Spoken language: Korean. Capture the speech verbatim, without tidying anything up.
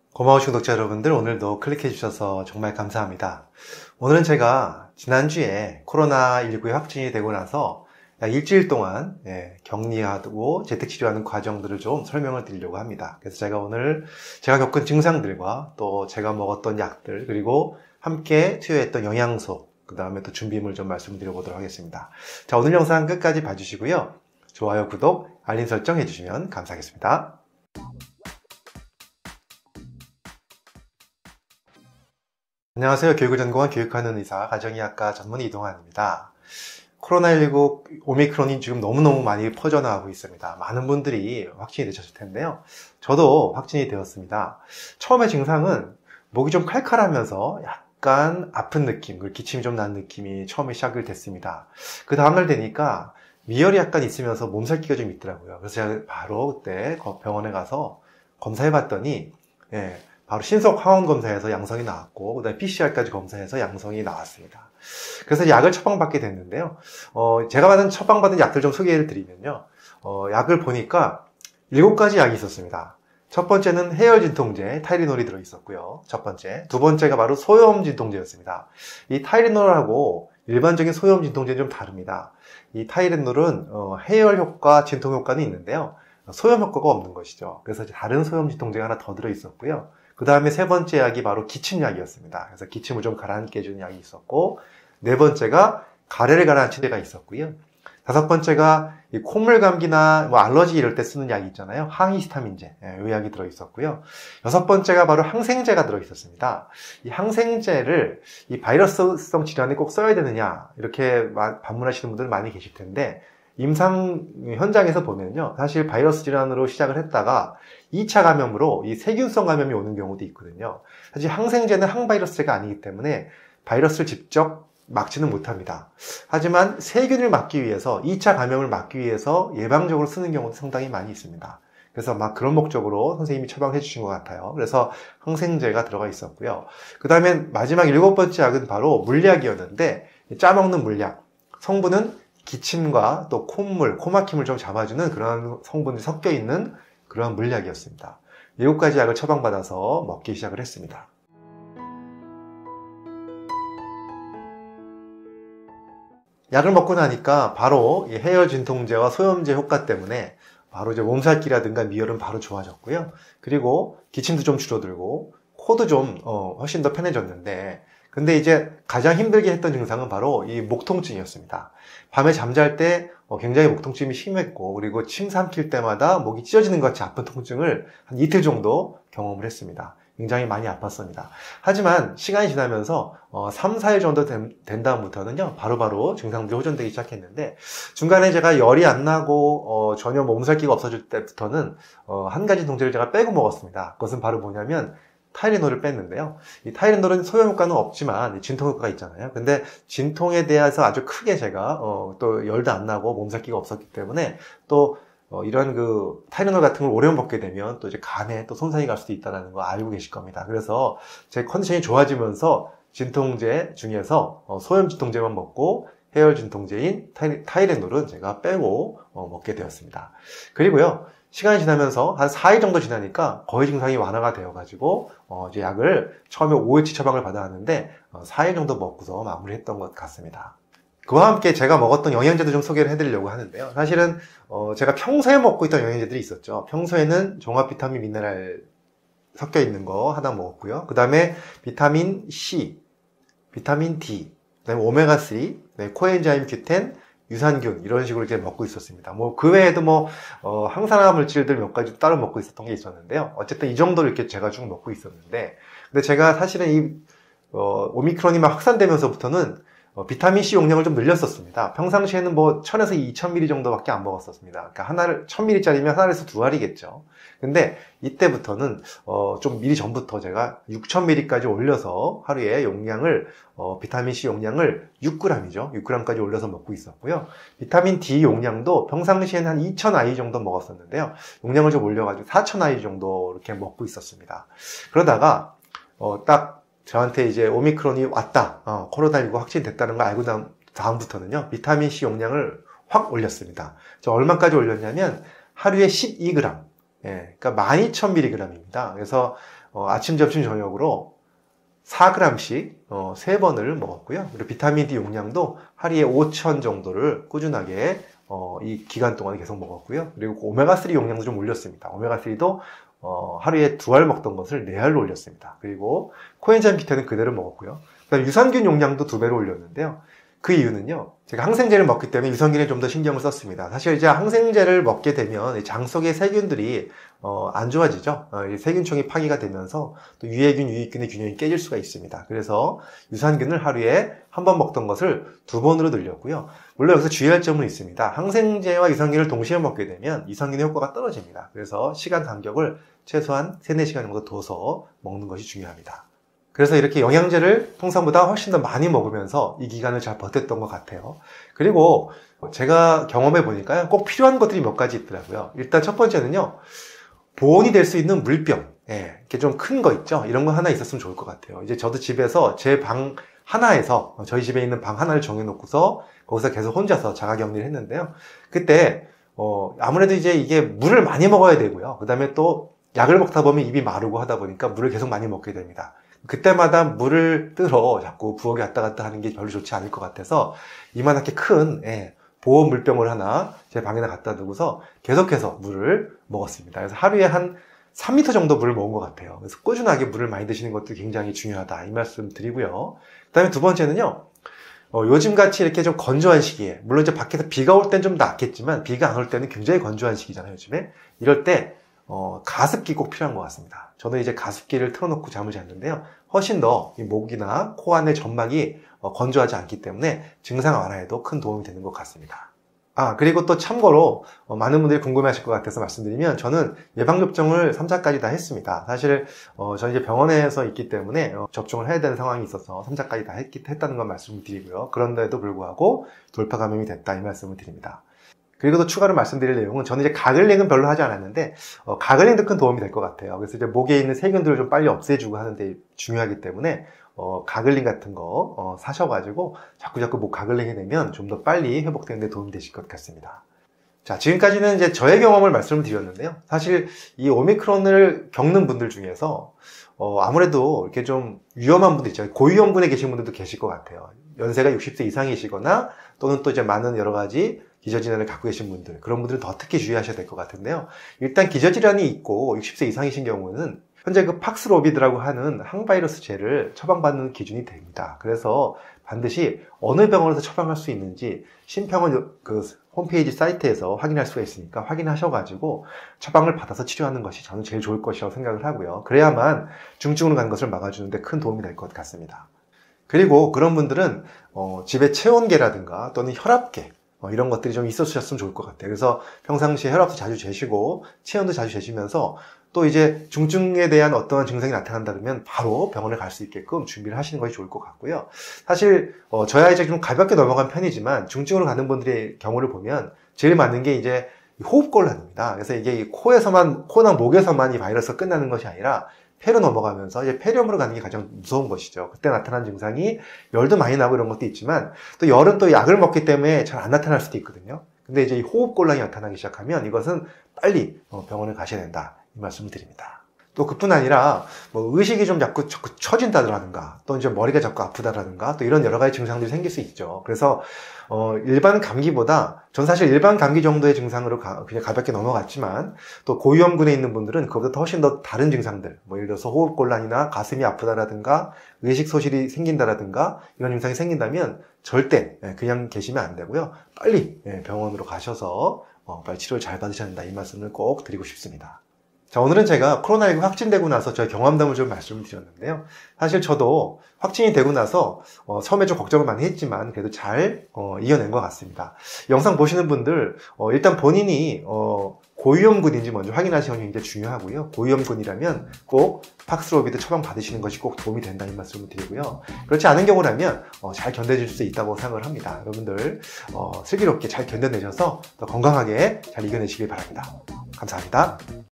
고마우신 구독자 여러분들, 오늘도 클릭해 주셔서 정말 감사합니다. 오늘은 제가 지난주에 코로나 십구에 확진이 되고 나서 약 일주일 동안 예, 격리하고 재택치료하는 과정들을 좀 설명을 드리려고 합니다. 그래서 제가 오늘 제가 겪은 증상들과 또 제가 먹었던 약들, 그리고 함께 투여했던 영양소, 그 다음에 또 준비물 좀 말씀드려 보도록 하겠습니다. 자, 오늘 영상 끝까지 봐주시고요. 좋아요, 구독, 알림 설정 해주시면 감사하겠습니다. 안녕하세요. 교육을 전공한 교육하는 의사, 가정의학과 전문의 이동환입니다. 코로나 십구 오미크론이 지금 너무너무 많이 퍼져나가고 있습니다. 많은 분들이 확진이 되셨을 텐데요. 저도 확진이 되었습니다. 처음에 증상은 목이 좀 칼칼하면서 약간 아픈 느낌, 그리고 기침이 좀 나는 느낌이 처음에 시작이 됐습니다. 그 다음날 되니까 위열이 약간 있으면서 몸살기가 좀 있더라고요. 그래서 제가 바로 그때 병원에 가서 검사해 봤더니 예, 바로 신속 항원 검사에서 양성이 나왔고, 그 다음에 피씨알까지 검사해서 양성이 나왔습니다. 그래서 약을 처방받게 됐는데요. 어, 제가 받은 처방받은 약들 좀 소개를 드리면요. 어, 약을 보니까 일곱 가지 약이 있었습니다. 첫 번째는 해열 진통제, 타이레놀이 들어있었고요. 첫 번째. 두 번째가 바로 소염 진통제였습니다. 이 타이레놀하고 일반적인 소염 진통제는 좀 다릅니다. 이 타이레놀은 어, 해열 효과, 진통 효과는 있는데요. 소염 효과가 없는 것이죠. 그래서 다른 소염 진통제가 하나 더 들어있었고요. 그 다음에 세 번째 약이 바로 기침약이었습니다. 그래서 기침을 좀 가라앉게 해주는 약이 있었고, 네 번째가 가래를 가라앉히는 데가 있었고요. 다섯 번째가 이 콧물 감기나 뭐 알러지 이럴 때 쓰는 약이 있잖아요. 항히스타민제, 예, 이 약이 들어있었고요. 여섯 번째가 바로 항생제가 들어있었습니다. 이 항생제를 이 바이러스성 질환에 꼭 써야 되느냐, 이렇게 반문하시는 분들 많이 계실 텐데, 임상 현장에서 보면요, 사실 바이러스 질환으로 시작을 했다가 이 차 감염으로 이 세균성 감염이 오는 경우도 있거든요. 사실 항생제는 항바이러스제가 아니기 때문에 바이러스를 직접 막지는 못합니다. 하지만 세균을 막기 위해서, 이 차 감염을 막기 위해서 예방적으로 쓰는 경우도 상당히 많이 있습니다. 그래서 막 그런 목적으로 선생님이 처방해 주신 것 같아요. 그래서 항생제가 들어가 있었고요. 그 다음에 마지막 일곱 번째 약은 바로 물약이었는데, 짜먹는 물약. 성분은 기침과 또 콧물, 코막힘을 좀 잡아주는 그런 성분이 섞여 있는 그러한 물약이었습니다. 일곱 가지 약을 처방받아서 먹기 시작을 했습니다. 약을 먹고 나니까 바로 이 해열 진통제와 소염제 효과 때문에 바로 이제 몸살기라든가 미열은 바로 좋아졌고요. 그리고 기침도 좀 줄어들고 코도 좀 어, 훨씬 더 편해졌는데, 근데 이제 가장 힘들게 했던 증상은 바로 이 목 통증이었습니다. 밤에 잠잘 때 굉장히 목 통증이 심했고, 그리고 침 삼킬 때마다 목이 찢어지는 것 같이 아픈 통증을 한 이틀 정도 경험을 했습니다. 굉장히 많이 아팠습니다. 하지만 시간이 지나면서 삼, 사 일 정도 된, 된 다음부터는요, 바로바로 증상들이 호전되기 시작했는데, 중간에 제가 열이 안 나고 어, 전혀 몸살기가 없어질 때부터는 어, 한 가지 통제를 제가 빼고 먹었습니다. 그것은 바로 뭐냐면 타이레놀을 뺐는데요. 이 타이레놀은 소염 효과는 없지만 진통 효과가 있잖아요. 근데 진통에 대해서 아주 크게 제가 어, 또 열도 안 나고 몸살기가 없었기 때문에 또 어, 이런 그 타이레놀 같은 걸 오래 먹게 되면 또 이제 간에 또 손상이 갈 수도 있다는 거 알고 계실 겁니다. 그래서 제 컨디션이 좋아지면서 진통제 중에서 어, 소염 진통제만 먹고 해열 진통제인 타이, 타이레놀은 제가 빼고 어, 먹게 되었습니다. 그리고요, 시간이 지나면서 한 사 일 정도 지나니까 거의 증상이 완화가 되어가지고 어 이제 약을 처음에 오 일치 처방을 받아왔는데 어 사 일 정도 먹고서 마무리했던 것 같습니다. 그와 함께 제가 먹었던 영양제도 좀 소개를 해드리려고 하는데요. 사실은 어 제가 평소에 먹고 있던 영양제들이 있었죠. 평소에는 종합 비타민 미네랄 섞여 있는 거 하나 먹었고요. 그 다음에 비타민 C, 비타민 D, 그 다음에 오메가삼, 네, 코엔자임 큐텐, 유산균, 이런 식으로 이제 먹고 있었습니다. 뭐, 그 외에도 뭐, 어, 항산화 물질들 몇 가지 따로 먹고 있었던 게 있었는데요. 어쨌든 이 정도로 이렇게 제가 쭉 먹고 있었는데, 근데 제가 사실은 이, 어, 오미크론이 막 확산되면서부터는 어, 비타민C 용량을 좀 늘렸었습니다. 평상시에는 뭐 천에서 이천 밀리리터 정도밖에 안 먹었었습니다. 그러니까 하나를 천 밀리리터짜리면 하나에서 두 알이겠죠. 근데 이때부터는 어, 좀 미리 전부터 제가 육천 밀리리터까지 올려서 하루에 용량을 어, 비타민C 용량을 육 그램이죠. 육 그램까지 올려서 먹고 있었고요. 비타민 D 용량도 평상시에는 한 이천 아이 정도 먹었었는데요. 용량을 좀 올려가지고 사천 아이 정도 이렇게 먹고 있었습니다. 그러다가 어, 딱 저한테 이제 오미크론이 왔다, 어, 코로나 십구 확진됐다는 걸 알고 다음, 다음부터는요, 비타민C 용량을 확 올렸습니다. 저 얼마까지 올렸냐면, 하루에 십이 그램, 예, 그러니까 만 이천 밀리그램입니다. 그래서 어, 아침, 점심, 저녁으로 사 그램씩 어, 세 번을 먹었고요. 그리고 비타민 D 용량도 하루에 오천 정도를 꾸준하게 어, 이 기간 동안 계속 먹었고요. 그리고 오메가삼 용량도 좀 올렸습니다. 오메가삼도 어, 하루에 두 알 먹던 것을 네 알로 올렸습니다. 그리고 코엔자임 키토는 그대로 먹었고요. 그다음에 유산균 용량도 두 배로 올렸는데요. 그 이유는요, 제가 항생제를 먹기 때문에 유산균에 좀 더 신경을 썼습니다. 사실 이제 항생제를 먹게 되면 장 속의 세균들이 어, 안 좋아지죠. 어, 세균총이 파기가 되면서 또 유해균, 유익균의 균형이 깨질 수가 있습니다. 그래서 유산균을 하루에 한 번 먹던 것을 두 번으로 늘렸고요. 물론 여기서 주의할 점은 있습니다. 항생제와 유산균을 동시에 먹게 되면 유산균의 효과가 떨어집니다. 그래서 시간 간격을 최소한 세네 시간 정도 둬서 먹는 것이 중요합니다. 그래서 이렇게 영양제를 통상보다 훨씬 더 많이 먹으면서 이 기간을 잘 버텼던 것 같아요. 그리고 제가 경험해 보니까 꼭 필요한 것들이 몇 가지 있더라고요. 일단 첫 번째는요, 보온이 될 수 있는 물병, 예, 이렇게 좀 큰 거 있죠. 이런 거 하나 있었으면 좋을 것 같아요. 이제 저도 집에서 제 방 하나에서, 저희 집에 있는 방 하나를 정해놓고서 거기서 계속 혼자서 자가격리를 했는데요. 그때 어, 아무래도 이제 이게 물을 많이 먹어야 되고요. 그 다음에 또 약을 먹다 보면 입이 마르고 하다 보니까 물을 계속 많이 먹게 됩니다. 그때마다 물을 뜨러 자꾸 부엌에 왔다 갔다 하는 게 별로 좋지 않을 것 같아서 이만하게 큰, 예, 보온 물병을 하나 제 방에다 갖다 두고서 계속해서 물을 먹었습니다. 그래서 하루에 한 삼 리터 정도 물을 먹은 것 같아요. 그래서 꾸준하게 물을 많이 드시는 것도 굉장히 중요하다, 이 말씀 드리고요. 그 다음에 두 번째는요, 어, 요즘같이 이렇게 좀 건조한 시기에, 물론 이제 밖에서 비가 올 땐 좀 낫겠지만 비가 안 올 때는 굉장히 건조한 시기잖아요, 요즘에. 이럴 때 어, 가습기 꼭 필요한 것 같습니다. 저는 이제 가습기를 틀어놓고 잠을 잤는데요, 훨씬 더 이 목이나 코 안의 점막이 어, 건조하지 않기 때문에 증상 완화에도 큰 도움이 되는 것 같습니다. 아, 그리고 또 참고로 어, 많은 분들이 궁금해하실 것 같아서 말씀드리면, 저는 예방접종을 삼 차까지 다 했습니다. 사실 어, 저는 이제 병원에서 있기 때문에 어, 접종을 해야 되는 상황이 있어서 삼 차까지 다 했기, 했다는 건 말씀을 드리고요. 그런데도 불구하고 돌파 감염이 됐다, 이 말씀을 드립니다. 그리고 또 추가로 말씀드릴 내용은, 저는 이제 가글링은 별로 하지 않았는데 어, 가글링도 큰 도움이 될 것 같아요. 그래서 이제 목에 있는 세균들을 좀 빨리 없애주고 하는데 중요하기 때문에 어, 가글링 같은 거 어, 사셔가지고 자꾸자꾸 목 가글링 해내면 좀 더 빨리 회복되는 데 도움이 되실 것 같습니다. 자, 지금까지는 이제 저의 경험을 말씀을 드렸는데요. 사실 이 오미크론을 겪는 분들 중에서 어, 아무래도 이렇게 좀 위험한 분들 있잖아요. 고위험군에 계신 분들도 계실 것 같아요. 연세가 육십 세 이상이시거나 또는 또 이제 많은 여러 가지 기저질환을 갖고 계신 분들, 그런 분들은 더 특히 주의하셔야 될 것 같은데요. 일단 기저질환이 있고 육십 세 이상이신 경우는 현재 그 팍스로비드라고 하는 항바이러스제를 처방받는 기준이 됩니다. 그래서 반드시 어느 병원에서 처방할 수 있는지 심평원 그 홈페이지 사이트에서 확인할 수가 있으니까 확인하셔가지고 처방을 받아서 치료하는 것이 저는 제일 좋을 것이라고 생각을 하고요. 그래야만 중증으로 가는 것을 막아주는데 큰 도움이 될 것 같습니다. 그리고 그런 분들은 어, 집에 체온계라든가 또는 혈압계, 어, 이런 것들이 좀 있어주셨으면 좋을 것 같아요. 그래서 평상시에 혈압도 자주 재시고 체온도 자주 재시면서 또 이제 중증에 대한 어떠한 증상이 나타난다 그러면 바로 병원에 갈 수 있게끔 준비를 하시는 것이 좋을 것 같고요. 사실 어, 저야 이제 좀 가볍게 넘어간 편이지만 중증으로 가는 분들의 경우를 보면 제일 많은 게 이제 호흡곤란입니다. 그래서 이게 코에서만, 코나 목에서만 이 바이러스가 끝나는 것이 아니라 폐로 넘어가면서 이제 폐렴으로 가는 게 가장 무서운 것이죠. 그때 나타난 증상이 열도 많이 나고 이런 것도 있지만 또 열은 또 약을 먹기 때문에 잘 안 나타날 수도 있거든요. 근데 이제 이 호흡곤란이 나타나기 시작하면 이것은 빨리 병원을 가셔야 된다, 이 말씀을 드립니다. 또 그뿐 아니라 뭐 의식이 좀 자꾸, 자꾸 처진다라든가 또 이제 머리가 자꾸 아프다라든가 또 이런 여러 가지 증상들이 생길 수 있죠. 그래서 어, 일반 감기보다, 전 사실 일반 감기 정도의 증상으로 가, 그냥 가볍게 넘어갔지만 또 고위험군에 있는 분들은 그것보다 훨씬 더 다른 증상들, 뭐 예를 들어서 호흡곤란이나 가슴이 아프다라든가 의식 소실이 생긴다라든가 이런 증상이 생긴다면 절대 그냥 계시면 안 되고요. 빨리 병원으로 가셔서 어, 빨리 치료를 잘 받으셔야 된다, 이 말씀을 꼭 드리고 싶습니다. 자, 오늘은 제가 코로나십구 확진되고 나서 저의 경험담을 좀 말씀을 드렸는데요. 사실 저도 확진이 되고 나서 어, 처음에 좀 걱정을 많이 했지만 그래도 잘 어, 이겨낸 것 같습니다. 영상 보시는 분들 어, 일단 본인이 어, 고위험군인지 먼저 확인하시는 게 굉장히 중요하고요. 고위험군이라면 꼭 팍스로비드 처방 받으시는 것이 꼭 도움이 된다는 말씀을 드리고요. 그렇지 않은 경우라면 어, 잘 견뎌질 수 있다고 생각을 합니다. 여러분들 어, 슬기롭게 잘 견뎌내셔서 더 건강하게 잘 이겨내시길 바랍니다. 감사합니다.